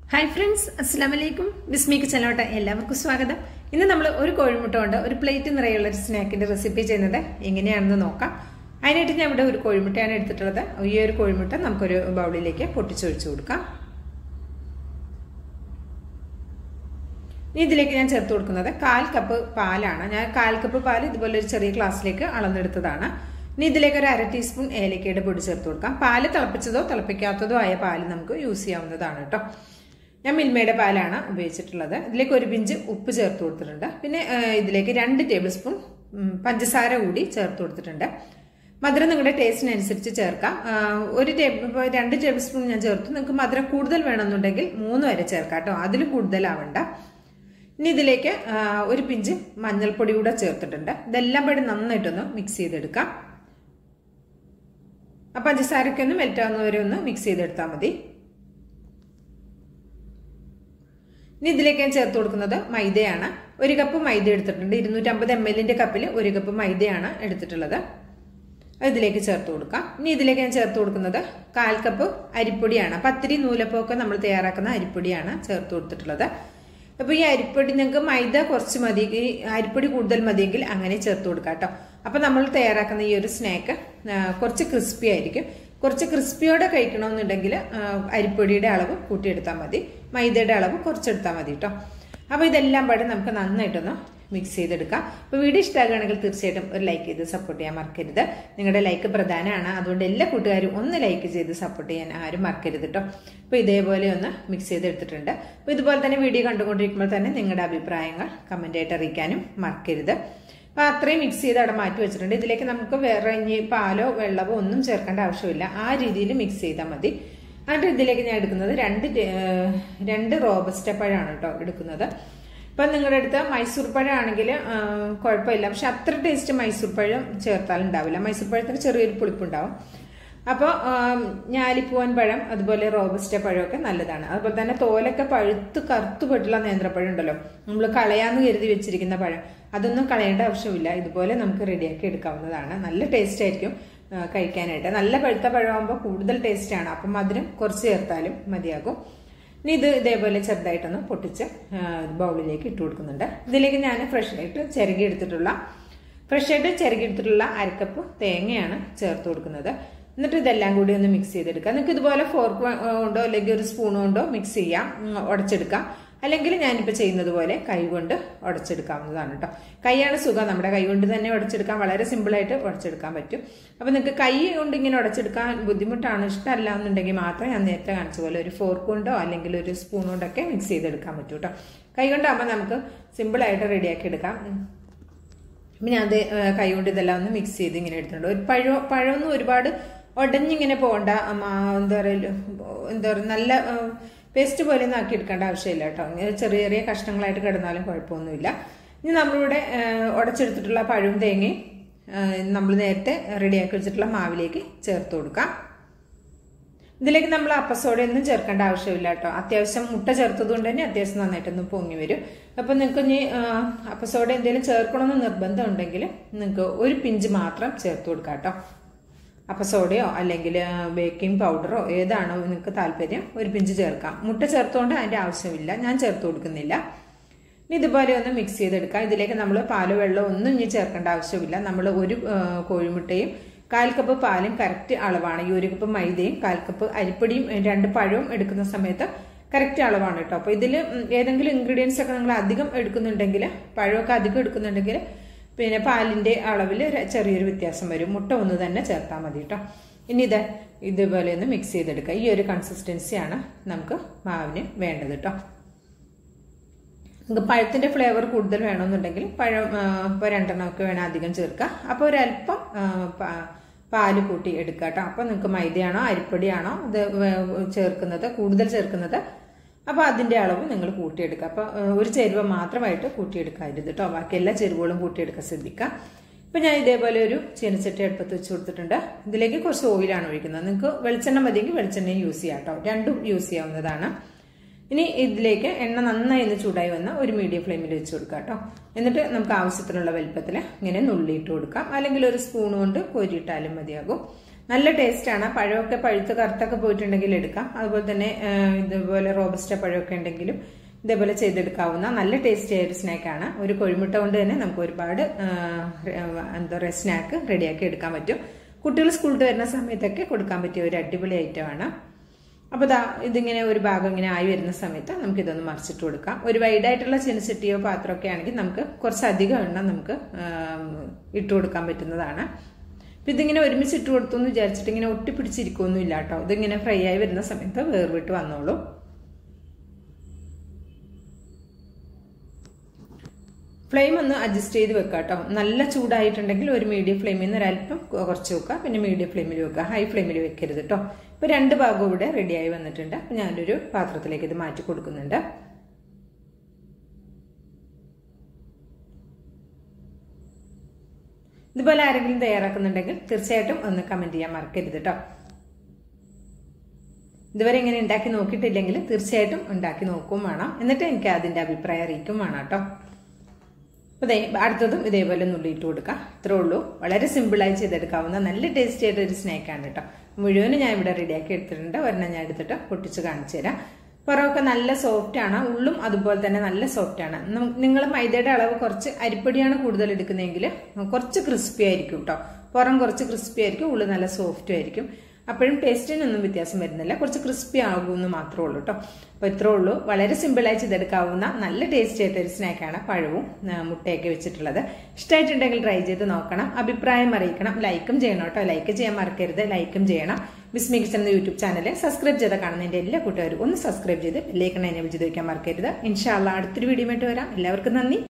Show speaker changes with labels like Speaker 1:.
Speaker 1: Hi friends, Assalamualaikum. Bismi channel എല്ലാവർക്കും സ്വാഗതം. ഇന്ന് നമ്മൾ ഒരു കോഴിമുട്ട കൊണ്ട് ഒരു പ്ലേറ്റ് നിറയുള്ള ഒരു സ്നാക്കിന്റെ റെസിപ്പി ചെയ്യുന്നത് എങ്ങനെയാണെന്ന് നോക്കാം. അതിനായിട്ട് ഞാൻ ഇവിടെ ഒരു കോഴിമുട്ടയാണ് എടുത്തിട്ടുള്ളത്. ഈ ഒരു കോഴിമുട്ട നമുക്ക് ഒരു ബൗളിലേക്ക് പൊട്ടിച്ചൊഴിച്ചു കൊടുക്കാം. ഇതിലേക്ക് ഞാൻ ചേർത്ത് കൊടുക്കുന്നത് 1/4 കപ്പ് പാലാണ്. ഞാൻ 1/4 കപ്പ് പാൽ ഇതുപോലെ ഒരു ചെറിയ ഗ്ലാസ്സിലേക്ക് അളന്നെടുത്തതാണ്. ഇനി ഇതിലേക്ക് ഒരു 1/2 ടീസ്പൂൺ ഏലക്കയുടെ പൊടി ചേർത്ത് കൊടുക്കാം. പാല് തിളപ്പിച്ചതോ തിളപ്പിക്കാത്തതോ ആയ പാല് നമുക്ക് യൂസ് ചെയ്യാവുന്നതാണ് കേട്ടോ. ഞാൻ മിൽമയുടെ പാലാണ് ഉപയോഗിച്ചിട്ടുള്ളത്. ഇതിലേക്ക് ഒരു പിഞ്ച് ഉപ്പ് ചേർത്ത് കൊടുത്തിട്ടുണ്ട്. പിന്നെ ഇതിലേക്ക് 2 ടേബിൾ സ്പൂൺ പഞ്ചസാര കൂടി ചേർത്ത് കൊടുത്തിട്ടുണ്ട്. മധുരം നിങ്ങളുടെ ടേസ്റ്റിനനുസരിച്ച് ചേർക്കാം. 2 ടേബിൾ സ്പൂൺ ഞാൻ ചേർത്തു. നിങ്ങൾക്ക് മധുരം കൂടുതൽ വേണമെന്നുണ്ടെങ്കിൽ 3 വരെ ചേർക്കാം കേട്ടോ. അതിൽ കൂടുതലാവണ്ട. ഇനി ഇതിലേക്ക് ഒരു പിഞ്ച് മഞ്ഞൾപ്പൊടി കൂടെ ചേർത്തിട്ടുണ്ട്. ഇതെല്ലാം കൂടി നന്നായിട്ടൊന്ന് മിക്സ് ചെയ്തെടുക്കാം. അപ്പം പഞ്ചസാരയ്ക്ക് ഒന്ന് മെൽറ്റാവുന്നവരെ ഒന്ന് മിക്സ് ചെയ്തെടുത്താൽ മതി. ഇനി ഇതിലേക്ക് ഞാൻ ചേർത്ത് കൊടുക്കുന്നത് മൈദയാണ്. 1 കപ്പ് മൈദ എടുത്തിട്ടുണ്ട്. 250 ml കപ്പിൽ 1 കപ്പ് മൈദയാണ് എടുത്തിട്ടുള്ളത്. ഇതിലേക്ക് ചേർത്ത് കൊടുക്കാം. ഇനി ഇതിലേക്ക് ഞാൻ ചേർത്ത് കൊടുക്കുന്നത് 1/4 കപ്പ് അരിപ്പൊടിയാണ്. പത്തിരി നൂലപ്പമൊക്കെ നമ്മൾ തയ്യാറാക്കുന്ന അരിപ്പൊടിയാണ് ചേർത്ത് കൊടുത്തിട്ടുള്ളത്. അപ്പോൾ ഈ അരിപ്പൊടി നിങ്ങൾക്ക് മൈദ കുറച്ച് മതി, അരിപ്പൊടി കൂടുതൽ മതിയെങ്കിൽ അങ്ങനെ ചേർത്ത് കൊടുക്കാം കേട്ടോ. അപ്പോൾ നമ്മൾ തയ്യാറാക്കുന്ന ഈ ഒരു സ്നാക്ക് കുറച്ച് ക്രിസ്പി ആയിരിക്കും. കുറച്ച് ക്രിസ്പിയോടെ കഴിക്കണമെന്നുണ്ടെങ്കിൽ അരിപ്പൊടിയുടെ അളവ് കൂട്ടിയെടുത്താൽ മതി, മൈദയുടെ അളവ് കുറച്ചെടുത്താൽ മതി കേട്ടോ. അപ്പോൾ ഇതെല്ലാം പാടെ നമുക്ക് നന്നായിട്ടൊന്ന് മിക്സ് ചെയ്തെടുക്കാം. അപ്പോൾ വീഡിയോ ഇഷ്ടമാകുകയാണെങ്കിൽ തീർച്ചയായിട്ടും ഒരു ലൈക്ക് ചെയ്ത് സപ്പോർട്ട് ചെയ്യാൻ മറക്കരുത്. നിങ്ങളുടെ ലൈക്ക് പ്രധാനമാണ്. അതുകൊണ്ട് എല്ലാ കൂട്ടുകാരും ഒന്ന് ലൈക്ക് ചെയ്ത് സപ്പോർട്ട് ചെയ്യാൻ ആരും മറക്കരുത് കേട്ടോ. അപ്പോൾ ഇതേപോലെ ഒന്ന് മിക്സ് ചെയ്തെടുത്തിട്ടുണ്ട്. അപ്പോൾ ഇതുപോലെ തന്നെ വീഡിയോ കണ്ടുകൊണ്ടിരിക്കുമ്പോൾ തന്നെ നിങ്ങളുടെ അഭിപ്രായങ്ങൾ കമൻ്റായിട്ട് അറിയിക്കാനും മറക്കരുത്. അപ്പോൾ അത്രയും മിക്സ് ചെയ്ത് അവിടെ മാറ്റി വെച്ചിട്ടുണ്ട്. ഇതിലേക്ക് നമുക്ക് വേറെ ഇനി പാലോ വെള്ളമോ ഒന്നും ചേർക്കേണ്ട ആവശ്യമില്ല. ആ രീതിയിൽ മിക്സ് ചെയ്താൽ മതി. എന്നിട്ട് ഇതിലേക്ക് ഞാൻ എടുക്കുന്നത് 2 റോബസ്റ്റ പഴമാണ് കേട്ടോ എടുക്കുന്നത്. ഇപ്പം നിങ്ങളുടെ അടുത്ത് മൈസൂർ പഴം ആണെങ്കിൽ കുഴപ്പമില്ല. പക്ഷെ അത്ര ടേസ്റ്റ് മൈസൂർ പഴം ചേർത്താൽ ഉണ്ടാവില്ല. മൈസൂർ പഴത്തിന് ചെറിയൊരു പുളിപ്പുണ്ടാവും. അപ്പോൾ ഞാലിപ്പൂവൻ പഴം അതുപോലെ റോബസ്റ്റ പഴമൊക്കെ നല്ലതാണ്. അതുപോലെ തന്നെ തോലൊക്കെ പഴുത്ത് കറുത്തുപെട്ടുള്ള നേന്ത്രപ്പഴം ഉണ്ടല്ലോ, നമ്മൾ കളയാന്ന് കരുതി വെച്ചിരിക്കുന്ന പഴം, അതൊന്നും കളയേണ്ട ആവശ്യമില്ല. ഇതുപോലെ നമുക്ക് റെഡിയാക്കി എടുക്കാവുന്നതാണ്. നല്ല ടേസ്റ്റ് ആയിരിക്കും കഴിക്കാനായിട്ട്. നല്ല പഴുത്ത പഴമാകുമ്പോൾ കൂടുതൽ ടേസ്റ്റാണ്. അപ്പം മധുരം കുറച്ച് ചേർത്താലും മതിയാകും. ഇനി ഇത് ഇതേപോലെ ചെറുതായിട്ടൊന്ന് പൊട്ടിച്ച് ബൗളിലേക്ക് ഇട്ട് കൊടുക്കുന്നുണ്ട്. ഇതിലേക്ക് ഞാൻ ഫ്രഷായിട്ട് ചിരകിയെടുത്തിട്ടുള്ള 1/2 കപ്പ് തേങ്ങയാണ് ചേർത്ത് കൊടുക്കുന്നത്. എന്നിട്ട് ഇതെല്ലാം കൂടി ഒന്ന് മിക്സ് ചെയ്തെടുക്കാം. നിങ്ങൾക്ക് ഇതുപോലെ ഫോർക്ക് കൊണ്ടോ അല്ലെങ്കിൽ ഒരു സ്പൂൺ കൊണ്ടോ മിക്സ് ചെയ്യാം, ഉടച്ചെടുക്കാം. അല്ലെങ്കിൽ ഞാനിപ്പോൾ ചെയ്യുന്നത് പോലെ കൈ കൊണ്ട് ഉടച്ചെടുക്കാവുന്നതാണ് കേട്ടോ. കൈയാണ് സുഖം. നമ്മുടെ കൈ കൊണ്ട് തന്നെ ഉടച്ചെടുക്കാൻ വളരെ സിമ്പിളായിട്ട് ഉടച്ചെടുക്കാൻ പറ്റും. അപ്പോൾ നിങ്ങൾക്ക് കൈ കൊണ്ട് ഇങ്ങനെ ഉടച്ചെടുക്കാൻ ബുദ്ധിമുട്ടാണ്, ഇഷ്ടമല്ല എന്നുണ്ടെങ്കിൽ മാത്രം ഞാൻ നേരത്തെ കാണിച്ച പോലെ ഒരു ഫോർക്ക് കൊണ്ടോ അല്ലെങ്കിൽ ഒരു സ്പൂൺ കൊണ്ടൊക്കെ മിക്സ് ചെയ്തെടുക്കാൻ പറ്റും കേട്ടോ. കൈ കൊണ്ടാകുമ്പോൾ നമുക്ക് സിമ്പിളായിട്ട് റെഡിയാക്കി എടുക്കാം. അപ്പം ഞാൻ അത് കൈ കൊണ്ട് ഇതെല്ലാം ഒന്ന് മിക്സ് ചെയ്ത് ഇങ്ങനെ എടുത്തിട്ടുണ്ട്. ഒരു പഴമൊന്നും ഒരുപാട് ഉടഞ്ഞിങ്ങനെ പോകണ്ട, എന്താ പറയുക നല്ല പേസ്റ്റ് പോലെ ഒന്നും ആക്കി എടുക്കേണ്ട ആവശ്യമില്ല കേട്ടോ. ചെറിയ ചെറിയ കഷ്ണങ്ങളായിട്ട് കിടന്നാലും കുഴപ്പമൊന്നുമില്ല. ഇനി നമ്മളിവിടെ ഉടച്ചെടുത്തിട്ടുള്ള പഴവും തേങ്ങയും നമ്മൾ നേരത്തെ റെഡിയാക്കി വെച്ചിട്ടുള്ള മാവിലേക്ക് ചേർത്ത് കൊടുക്കാം. ഇതിലേക്ക് നമ്മൾ അപ്പസോഡയൊന്നും ചേർക്കേണ്ട ആവശ്യമില്ല കേട്ടോ. അത്യാവശ്യം മുട്ട ചേർത്തത് കൊണ്ട് തന്നെ അത്യാവശ്യം നന്നായിട്ടൊന്ന് പൊങ്ങി വരും. അപ്പം നിങ്ങൾക്ക് ഇനി അപ്പസോഡ എന്തെങ്കിലും ചേർക്കണമെന്ന് നിർബന്ധം ഉണ്ടെങ്കിൽ നിങ്ങൾക്ക് ഒരു പിഞ്ച് മാത്രം ചേർത്ത് കൊടുക്കാം കേട്ടോ. അപ്പസോഡയോ അല്ലെങ്കിൽ ബേക്കിംഗ് പൗഡറോ ഏതാണോ നിങ്ങൾക്ക് താല്പര്യം ഒരു പിഞ്ച് ചേർക്കാം. മുട്ട ചേർത്തുകൊണ്ട് അതിൻ്റെ ആവശ്യമില്ല, ഞാൻ ചേർത്ത് കൊടുക്കുന്നില്ല. ഇനി ഇതുപോലെ ഒന്ന് മിക്സ് ചെയ്തെടുക്കാം. ഇതിലേക്ക് നമ്മൾ പാലോ വെള്ളമോ ഒന്നും ഇനി ചേർക്കേണ്ട ആവശ്യമില്ല. നമ്മൾ ഒരു കോഴിമുട്ടയും 1/4 കപ്പ് പാലും കറക്റ്റ് അളവാണ്. ഈ 1 കപ്പ് മൈദയും 1/4 കപ്പ് അരിപ്പൊടിയും 2 പഴവും എടുക്കുന്ന സമയത്ത് കറക്റ്റ് അളവാണ് കേട്ടോ. അപ്പോൾ ഇതിൽ ഏതെങ്കിലും ഇൻഗ്രീഡിയൻസ് ഒക്കെ നിങ്ങൾ അധികം എടുക്കുന്നുണ്ടെങ്കിൽ, പഴമൊക്കെ അധികം എടുക്കുന്നുണ്ടെങ്കിൽ പിന്നെ പാലിൻ്റെ അളവിൽ ചെറിയൊരു വ്യത്യാസം വരും. മുട്ട ഒന്ന് തന്നെ ചേർത്താൽ മതി കേട്ടോ. ഇനി ഇതുപോലെ ഒന്ന് മിക്സ് ചെയ്തെടുക്കുക. ഈ ഒരു കൺസിസ്റ്റൻസിയാണ് നമുക്ക് മാവിന് വേണ്ടത് കേട്ടോ. നിങ്ങൾക്ക് പഴത്തിൻ്റെ ഫ്ലേവർ കൂടുതൽ വേണമെന്നുണ്ടെങ്കിൽ പഴം ഇപ്പോൾ 2 എണ്ണമൊക്കെ വേണം അധികം ചേർക്കുക. അപ്പോൾ ഒരല്പം പാല് കൂട്ടി എടുക്കുക കേട്ടോ. അപ്പോൾ നിങ്ങൾക്ക് മൈദയാണോ അരിപ്പൊടിയാണോ ഇത് ചേർക്കുന്നത് കൂടുതൽ ചേർക്കുന്നത്, അപ്പോൾ അതിൻ്റെ അളവ് നിങ്ങൾ കൂട്ടിയെടുക്കുക. അപ്പോൾ ഒരു ചേരുവ മാത്രമായിട്ട് കൂട്ടിയെടുക്കരുത് കേട്ടോ. ബാക്കി എല്ലാ ചേരുവകളും കൂട്ടിയെടുക്കാൻ ശ്രദ്ധിക്കുക. ഇപ്പം ഞാൻ ഇതേപോലെ ഒരു ചീനച്ചട്ടി അടുപ്പത്ത് വെച്ച് കൊടുത്തിട്ടുണ്ട്. ഇതിലേക്ക് കുറച്ച് ഓയിലാണ് ഒഴിക്കുന്നത്. നിങ്ങൾക്ക് വെളിച്ചെണ്ണ മതിയെങ്കിൽ വെളിച്ചെണ്ണയും യൂസ് ചെയ്യാം കേട്ടോ. രണ്ടും യൂസ് ചെയ്യാവുന്നതാണ്. ഇനി ഇതിലേക്ക് എണ്ണ നന്നായി ഒന്ന് ചൂടായി വന്ന് ഒരു മീഡിയം ഫ്ലെയിമിൽ വെച്ച് കൊടുക്കുക കേട്ടോ. എന്നിട്ട് നമുക്ക് ആവശ്യത്തിനുള്ള വലുപ്പത്തിൽ ഇങ്ങനെ നുള്ളിയിട്ട് കൊടുക്കാം. അല്ലെങ്കിൽ ഒരു സ്പൂൺ കൊണ്ട് കോരിയിട്ടാലും മതിയാകും. നല്ല ടേസ്റ്റാണ്. പഴമൊക്കെ പഴുത്ത് കറുത്തൊക്കെ പോയിട്ടുണ്ടെങ്കിൽ എടുക്കാം. അതുപോലെ തന്നെ ഇതുപോലെ റോബസ്റ്റ പഴമൊക്കെ ഉണ്ടെങ്കിലും ഇതേപോലെ ചെയ്തെടുക്കാവുന്ന നല്ല ടേസ്റ്റി ആയ ഒരു സ്നാക്കാണ്. ഒരു കോഴിമുട്ട കൊണ്ട് തന്നെ നമുക്ക് ഒരുപാട് എന്താ പറയുക സ്നാക്ക് റെഡിയാക്കി എടുക്കാൻ പറ്റും. കുട്ടികൾ സ്കൂളിൽ വരുന്ന സമയത്തൊക്കെ കൊടുക്കാൻ പറ്റിയ ഒരു അടിപൊളി ഐറ്റമാണ്. അപ്പോൾ ഇതിങ്ങനെ ഒരു ഭാഗം ഇങ്ങനെ ആയി വരുന്ന സമയത്ത് നമുക്ക് ഇതൊന്ന് മറിച്ചിട്ട് കൊടുക്കാം. ഒരു വൈഡായിട്ടുള്ള ചീനച്ചട്ടിയോ പാത്രമൊക്കെ ആണെങ്കിൽ നമുക്ക് കുറച്ചധികം എണ്ണ നമുക്ക് ഇട്ട് കൊടുക്കാൻ പറ്റുന്നതാണ്. അപ്പം ഇതിങ്ങനെ ഒരുമിച്ച് ഇട്ട് കൊടുത്തു എന്ന് വിചാരിച്ചിട്ട് ഇങ്ങനെ ഒട്ടിപ്പിടിച്ചിരിക്കുമൊന്നും ഇല്ല കേട്ടോ. ഇതിങ്ങനെ ഫ്രൈ ആയി വരുന്ന സമയത്ത് വേർവിട്ട് വന്നോളൂ. ഫ്ലെയിം ഒന്ന് അഡ്ജസ്റ്റ് ചെയ്ത് വെക്കുക കേട്ടോ. നല്ല ചൂടായിട്ടുണ്ടെങ്കിൽ ഒരു മീഡിയം ഫ്ലെയിമിൽ നിന്ന് ഒരല്പം കുറച്ച് വെക്കുക, പിന്നെ മീഡിയം ഫ്ലെയിമിൽ വെക്കുക, ഹൈ ഫ്ലെയിമിൽ വെക്കരുത് കേട്ടോ. ഇപ്പൊ 2 ഭാഗവും ഇവിടെ റെഡിയായി വന്നിട്ടുണ്ട്. അപ്പൊ ഞാനൊരു പാത്രത്തിലേക്ക് ഇത് മാറ്റി കൊടുക്കുന്നുണ്ട്. ഇതുപോലെ ആരെങ്കിലും തയ്യാറാക്കുന്നുണ്ടെങ്കിൽ തീർച്ചയായിട്ടും ഒന്ന് കമന്റ് ചെയ്യാൻ മറക്കരുത് കേട്ടോ. ഇതുവരെ ഇങ്ങനെ ഉണ്ടാക്കി നോക്കിയിട്ടില്ലെങ്കിൽ തീർച്ചയായിട്ടും ഉണ്ടാക്കി നോക്കുകയും വേണം. എന്നിട്ട് എനിക്ക് അതിന്റെ അഭിപ്രായം അറിയിക്കും വേണം കേട്ടോ. അപ്പോൾ അടുത്തതും ഇതേപോലെ നുള്ളിയിട്ട് കൊടുക്കാം. ഇത്രേ ഉള്ളൂ. വളരെ സിമ്പിളായി ചെയ്തെടുക്കാവുന്ന നല്ല ടേസ്റ്റി ആയിട്ട് ഒരു സ്നാക്കാണ് കേട്ടോ. മുഴുവനും ഞാൻ ഇവിടെ റെഡിയാക്കി എടുത്തിട്ടുണ്ട്. ഒരെണ്ണം ഞാൻ എടുത്തിട്ട് പൊട്ടിച്ച് കാണിച്ചു തരാം. പുറമൊക്കെ നല്ല സോഫ്റ്റ് ആണ്, ഉള്ളും അതുപോലെ തന്നെ നല്ല സോഫ്റ്റ് ആണ്. നിങ്ങൾ മൈദയുടെ അളവ് കുറച്ച് അരിപ്പൊടിയാണ് കൂടുതൽ എടുക്കുന്നതെങ്കിൽ കുറച്ച് ക്രിസ്പി ആയിരിക്കും കേട്ടോ. പുറം കുറച്ച് ക്രിസ്പി ആയിരിക്കും, ഉള്ളു നല്ല സോഫ്റ്റും ആയിരിക്കും. അപ്പോഴും ടേസ്റ്റിനൊന്നും വ്യത്യാസം വരുന്നില്ല, കുറച്ച് ക്രിസ്പി ആകുമെന്ന് മാത്രമേ ഉള്ളൂ കേട്ടോ. അപ്പോൾ ഇത്രേ ഉള്ളൂ. വളരെ സിമ്പിളായി ചെയ്തെടുക്കാവുന്ന നല്ല ടേസ്റ്റി ആയിട്ടൊരു സ്നാക്കാണ് പഴവും മുട്ടയൊക്കെ വെച്ചിട്ടുള്ളത്. ഇഷ്ടമായിട്ടുണ്ടെങ്കിൽ ട്രൈ ചെയ്ത് നോക്കണം, അഭിപ്രായം അറിയിക്കണം, ലൈക്കും ചെയ്യണം കേട്ടോ. ലൈക്ക് ചെയ്യാൻ മറക്കരുത്, ലൈക്കും ചെയ്യണം. ബിസ്മി കിച്ചൻ എന്ന യൂട്യൂബ് ചാനൽ സബ്സ്ക്രൈബ് ചെയ്ത് കാണുന്നതിന്റെ എല്ലാ കൂട്ടുകാരും ഒന്ന് സബ്സ്ക്രൈബ് ചെയ്ത് ബെല്ലൈക്കൺ എനേബിൾ ചെയ്ത് വയ്ക്കാൻ മറക്കരുത്. ഇൻഷാ അല്ലാഹ് അടുത്തൊരു വീഡിയോ ആയിട്ട് വരാം. എല്ലാവർക്കും നന്ദി.